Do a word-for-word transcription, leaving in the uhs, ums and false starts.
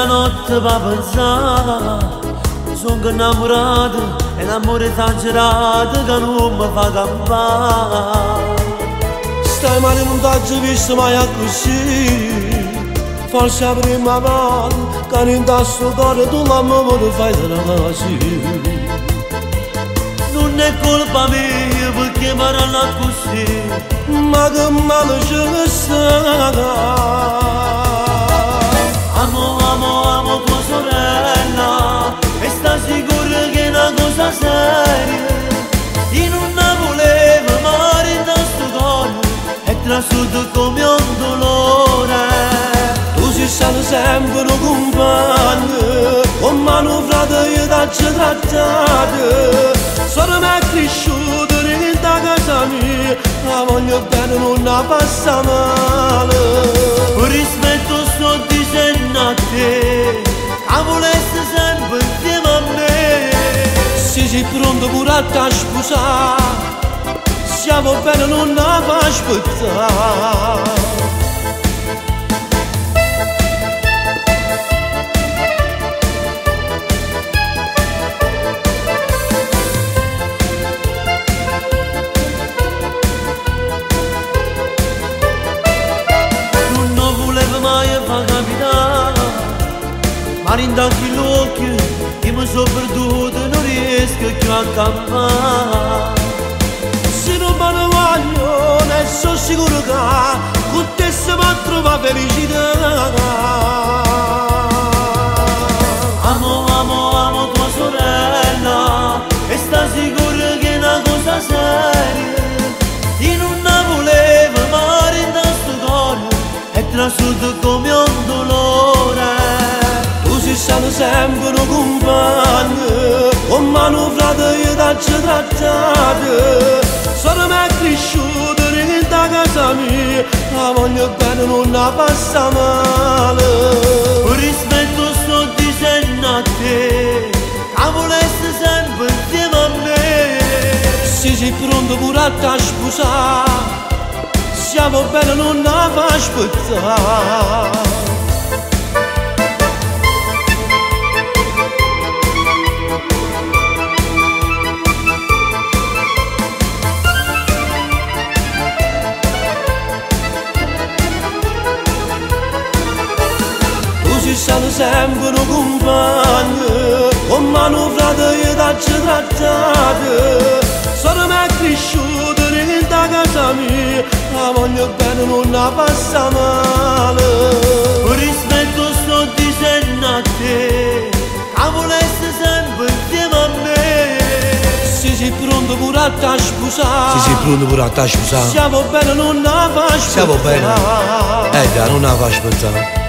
una notte va pensare, sono innamorato e l'amore esagerato che non mi fa campare. Stai male, non t'ho visto mai così, forse la prima volta che in questo cuore tu l'amore fai così. Non è colpa mia perché parlano così, ma che male ce sta. Amo, amo, amo tua sorella e sta sicura che è una cosa seria. Io non la volevo amare in questo cuore e trasuddo come un dolore. Tu sei stato sempre un compagno, con mano frate io t'ho trattato. Sono me cresciuto in casa mia, la voglio bene, non la passa male. Per rispetto sto dicendo a te, la volessi sempre insieme a me. Se sei pronto pure a te sposare, siamo bene, non la fa aspettare. Ma in tanti occhi io mi sono perduto e non riesco più a campare. Se non me ne voglio, ne sono sicuro che con te si può trovare felicità. Amo, amo, amo tua sorella e sta sicura che è una cosa seria. Io non la volevo amare in questo cuore e trasuddo come un dolore. Sei stato sempre un compagno, con mano frate io t'ho trattato. Sono me cresciuto in casa mia, la voglio bene, non la passa male. Per rispetto sto dicendo a te, la volessi sempre insieme a me. Se sei pronto pure a te sposare, siamo bene, non la fa aspettare. Sei stato sempre un compagno, con mano frate io t'ho trattato. Sono me cresciuto in casa mia, la voglio bene, non la passa male. Per rispetto sto dicendo a te, la volessi sempre insieme a me. Se sei pronto pure a te sposare, Se sei pronto pure a te sposare, siamo bene, non la fa aspettare. siamo bene, eh già, non la fa aspettare.